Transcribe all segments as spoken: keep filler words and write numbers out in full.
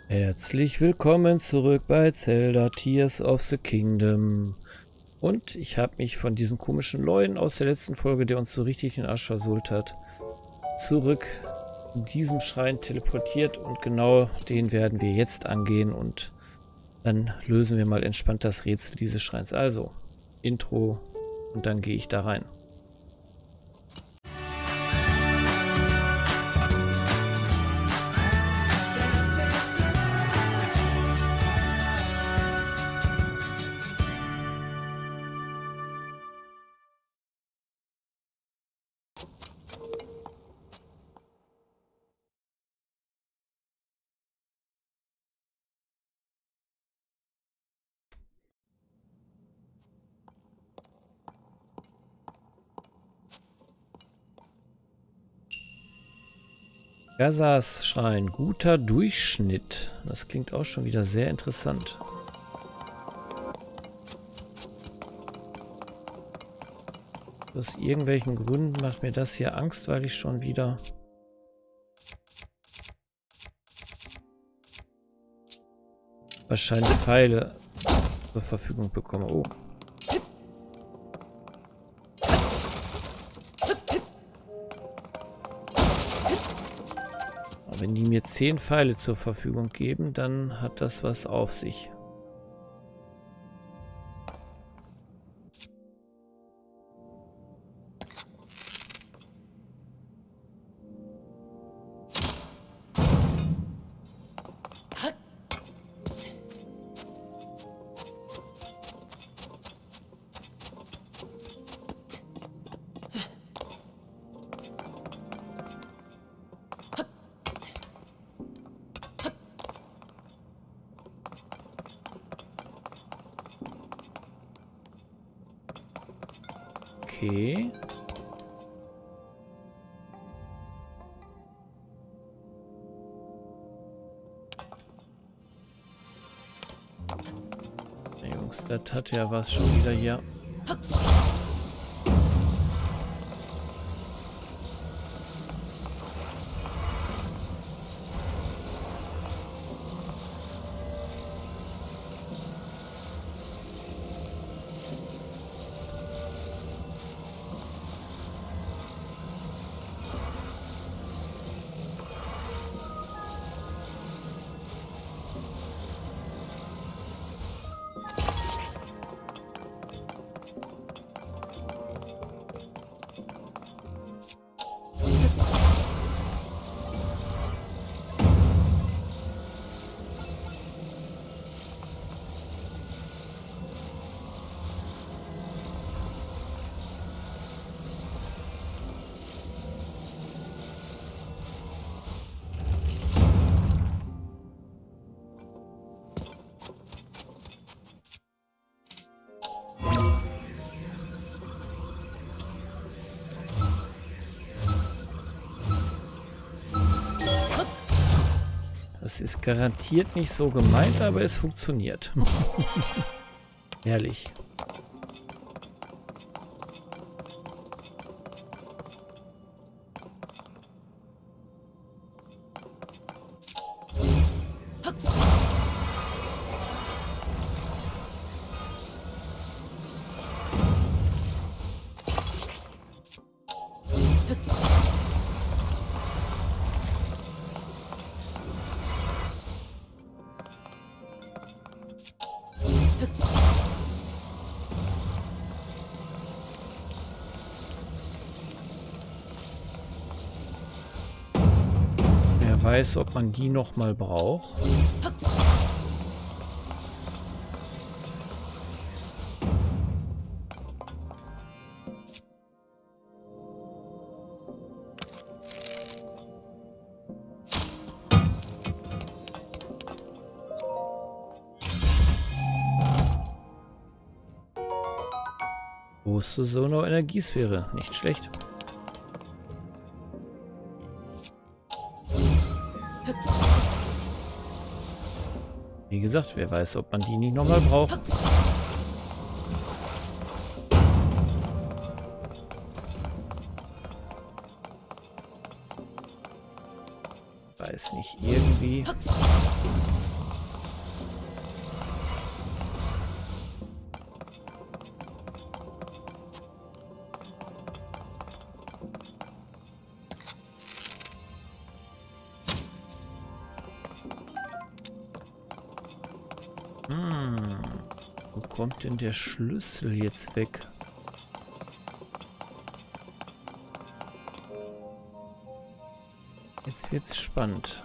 Herzlich willkommen zurück bei Zelda Tears of the Kingdom. Und ich habe mich von diesem komischen Leuen aus der letzten Folge, der uns so richtig den Arsch versohlt hat, zurück in diesem Schrein teleportiert. Und genau den werden wir jetzt angehen und dann lösen wir mal entspannt das Rätsel dieses Schreins. Also, Intro und dann gehe ich da rein. Gazas Schrein, guter Durchschnitt. Das klingt auch schon wieder sehr interessant. Aus irgendwelchen Gründen macht mir das hier Angst, weil ich schon wieder wahrscheinlich Pfeile zur Verfügung bekomme. Oh. Wenn die mir zehn Pfeile zur Verfügung geben, dann hat das was auf sich. Okay. Na Jungs, das hat ja was schon wieder hier. Das ist garantiert nicht so gemeint, aber es funktioniert. Ehrlich. Wer weiß, ob man die noch mal braucht. Große Sono-Energiesphäre, nicht schlecht. Wie gesagt, wer weiß, ob man die nicht nochmal braucht. Weiß nicht irgendwie... Hm. Wo kommt denn der Schlüssel jetzt weg? Jetzt wird's spannend.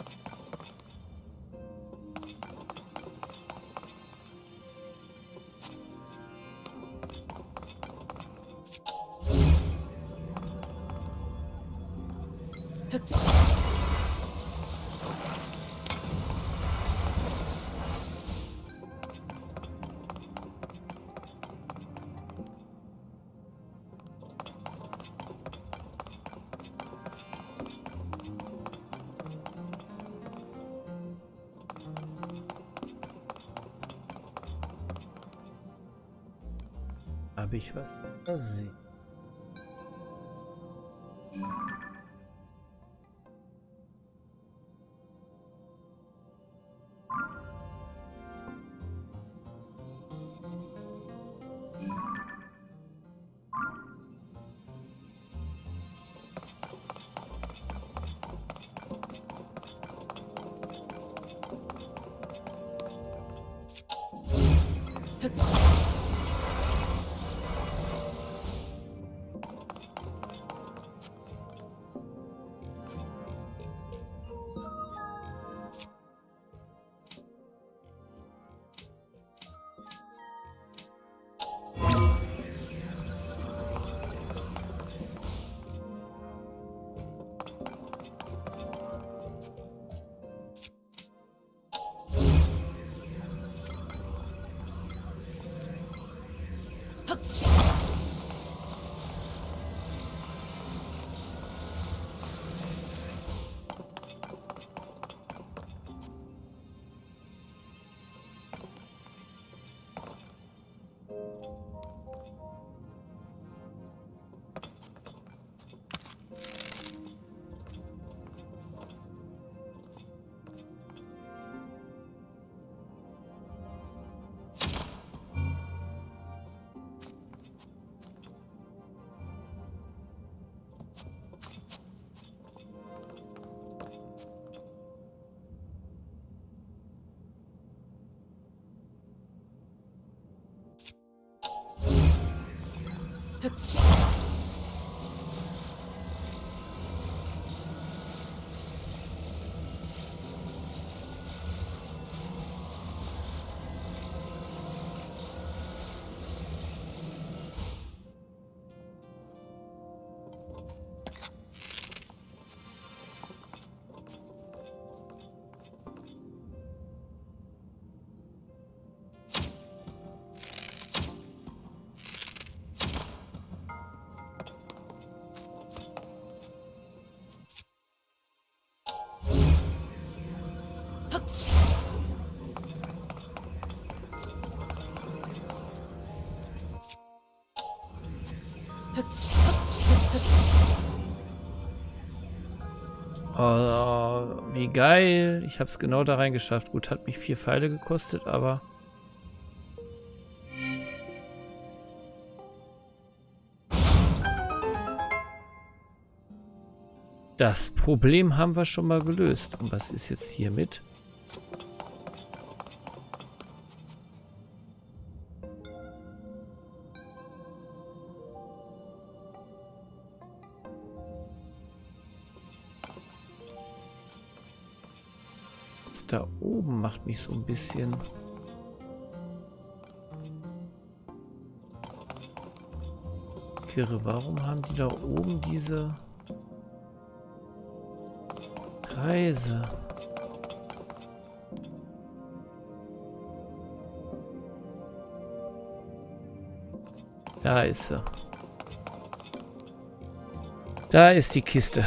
Habe ich was übersehen? Oh, wie geil. Ich habe es genau da reingeschafft. Gut, hat mich vier Pfeile gekostet, aber... Das Problem haben wir schon mal gelöst. Und was ist jetzt hiermit? Das da oben macht mich so ein bisschen... Kirre, warum haben die da oben diese... Kreise. Da ist sie. Da ist die Kiste.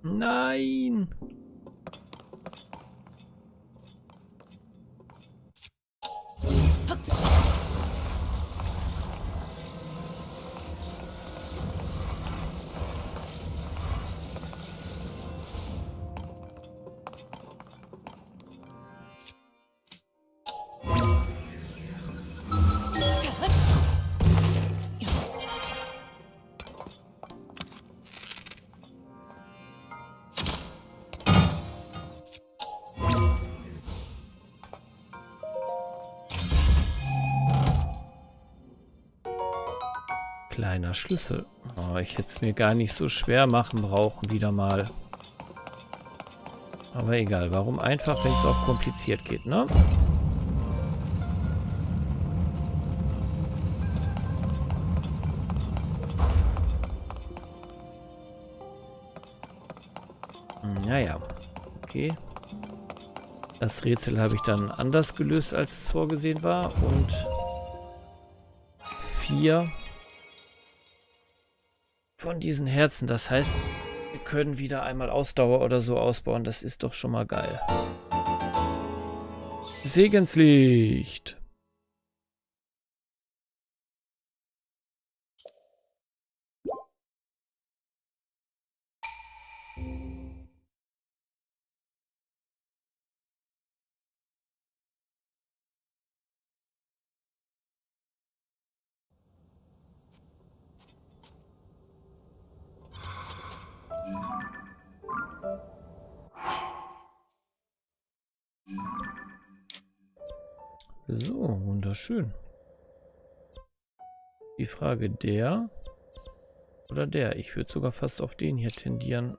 Nein! Kleiner Schlüssel. Oh, ich hätte es mir gar nicht so schwer machen brauchen, wieder mal. Aber egal, warum einfach, wenn es auch kompliziert geht, ne? Naja, okay. Das Rätsel habe ich dann anders gelöst, als es vorgesehen war. Und vier von diesen Herzen. Das heißt, wir können wieder einmal Ausdauer oder so ausbauen. Das ist doch schon mal geil. Segenslicht. So, wunderschön. Die Frage, der oder der? Ich würde sogar fast auf den hier tendieren.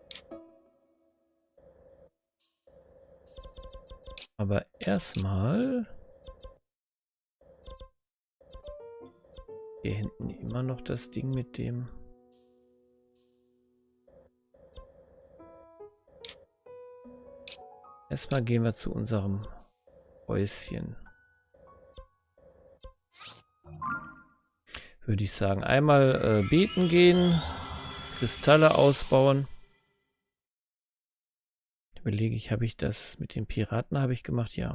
Aber erstmal hier hinten immer noch das Ding mit dem... Erstmal gehen wir zu unserem Häuschen. Würde ich sagen. Einmal äh, beten gehen, Kristalle ausbauen. Überlege ich, habe ich das mit den Piraten habe ich gemacht? Ja.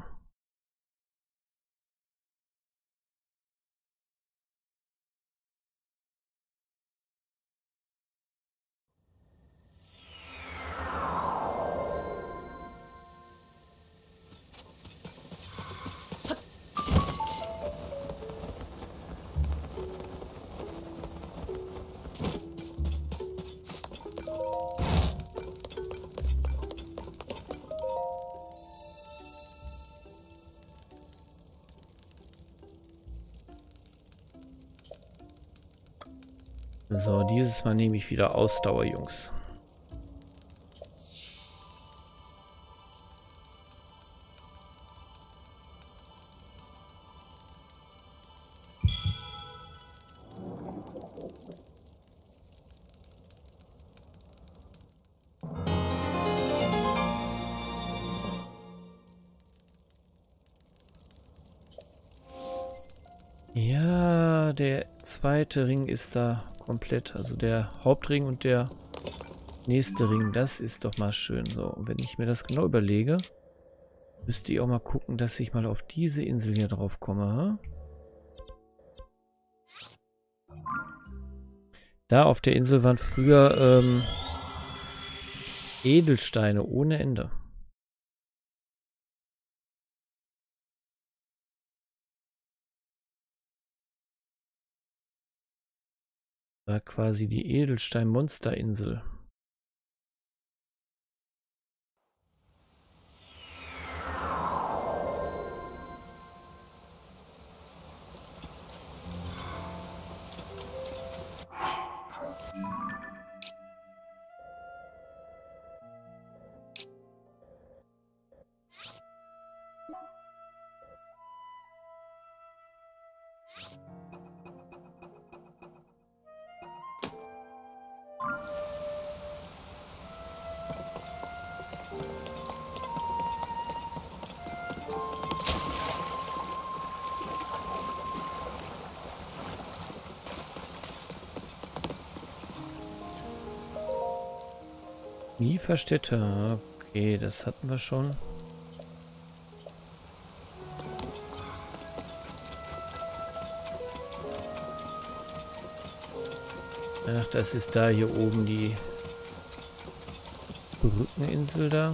So, dieses Mal nehme ich wieder Ausdauer, Jungs. Ja, der zweite Ring ist da komplett. Also der Hauptring und der nächste Ring. Das ist doch mal schön. So, und wenn ich mir das genau überlege, müsste ich auch mal gucken, dass ich mal auf diese Insel hier drauf komme. Hm? Da auf der Insel waren früher ähm, Edelsteine ohne Ende. War quasi die Edelstein-Monsterinsel. Lieferstätte. Okay, das hatten wir schon. Ach, das ist da hier oben die Brückeninsel da.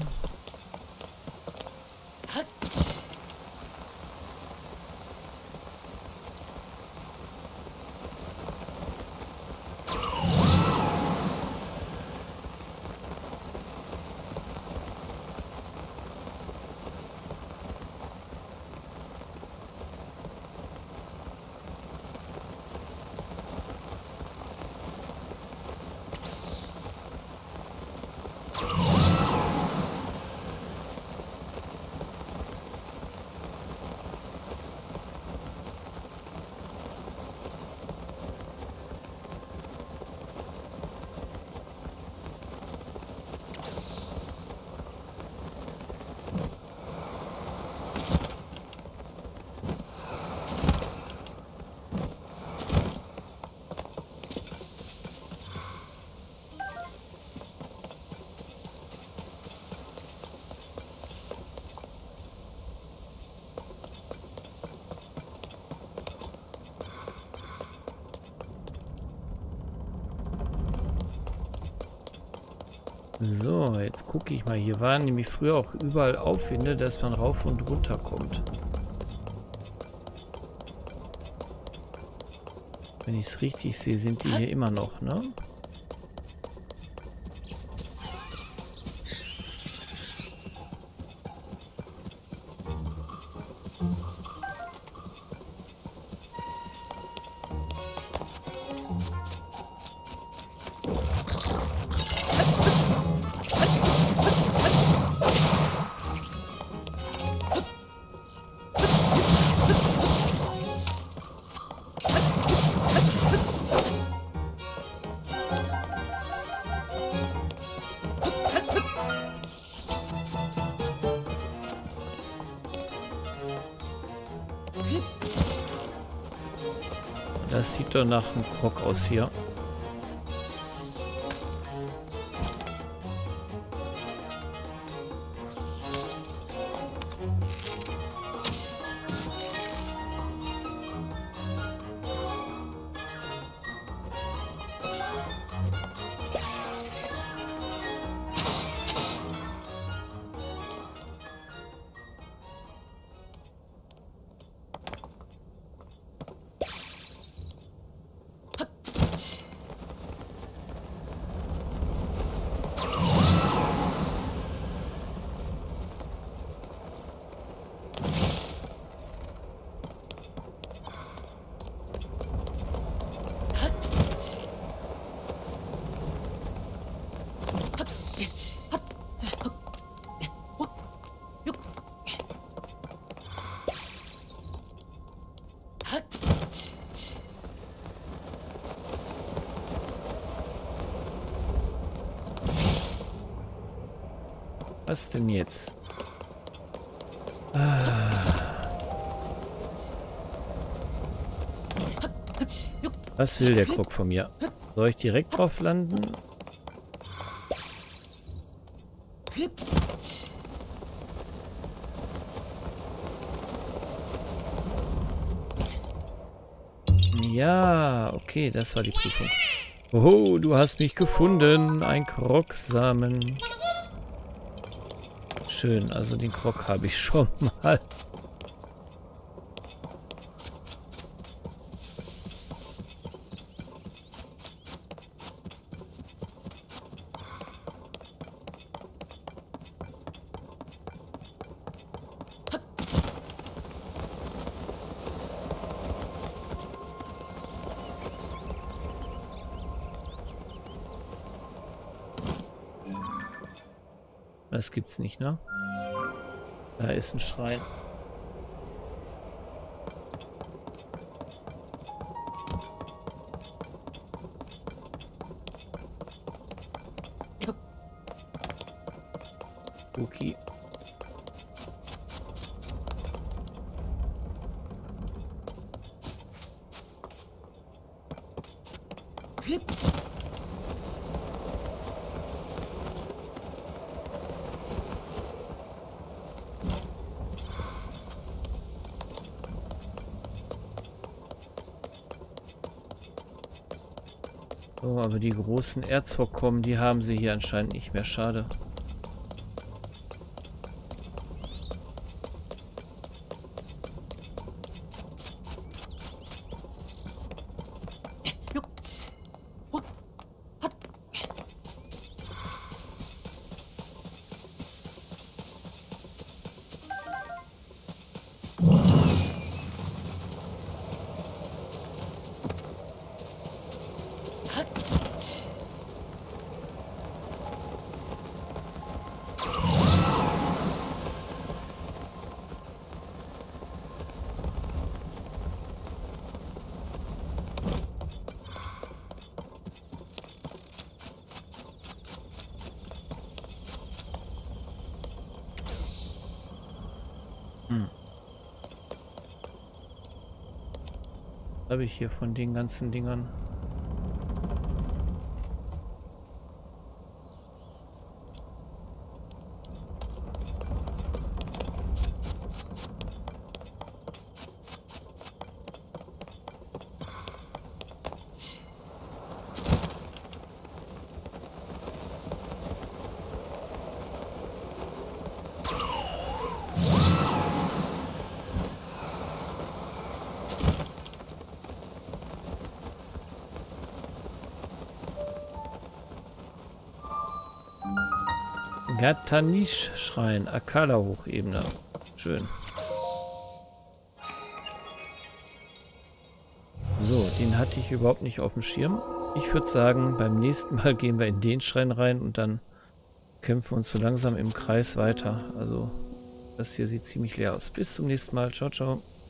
So, jetzt gucke ich mal. Hier waren nämlich früher auch überall Aufwinde, dass man rauf und runter kommt. Wenn ich es richtig sehe, sind die hier immer noch, ne? Das sieht doch nach einem Krog aus hier. Was denn jetzt? Ah. Was will der Krog von mir? Soll ich direkt drauf landen? Ja, okay, das war die Prüfung. Oh, du hast mich gefunden. Ein Krogsamen. Schön, also den Krog habe ich schon mal. Das gibt's nicht, ne? Da ist ein Schrein. Okay. So, aber die großen Erzvorkommen, die haben sie hier anscheinend nicht mehr. Schade. Hm. Was habe ich hier von den ganzen Dingern? Gatanish-Schrein, Akala-Hochebene. Schön. So, den hatte ich überhaupt nicht auf dem Schirm. Ich würde sagen, beim nächsten Mal gehen wir in den Schrein rein und dann kämpfen wir uns so langsam im Kreis weiter. Also, das hier sieht ziemlich leer aus. Bis zum nächsten Mal. Ciao, ciao.